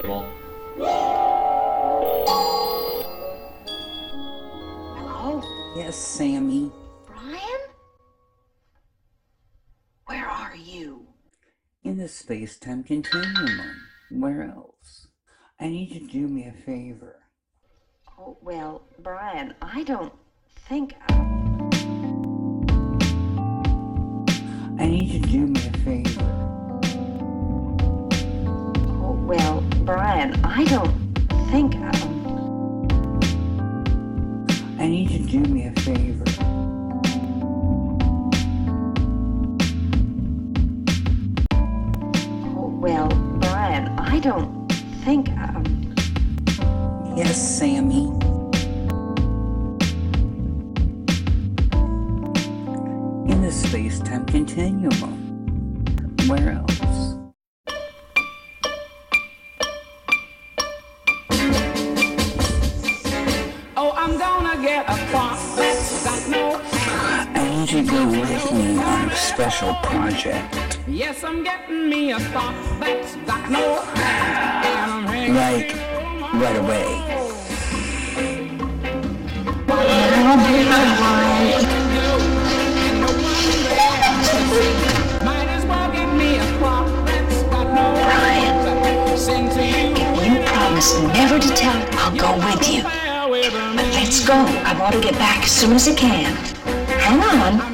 table. Hello? Yes, Sammy. Brian? Where are you? In the space-time continuum. Where else? I need you to do me a favor. Oh, well, Brian, I don't think... I need you to do me a favor. Oh, well, Brian, I don't think... I need you to do me a favor. Oh, well, Brian, I don't think... Yes, Sammy. In the space-time continuum. Where else? Oh, I'm gonna get a clock that's got no hand. I need you to go with me on a special project. Yes, I'm getting me a clock that's got no hand. And I'm hanging Like, right away. Might as well get me a clock that's got no hand. Sing to you. If you promise never to tell, I'll go with you. But let's go. I want to get back as soon as I can. Hang on.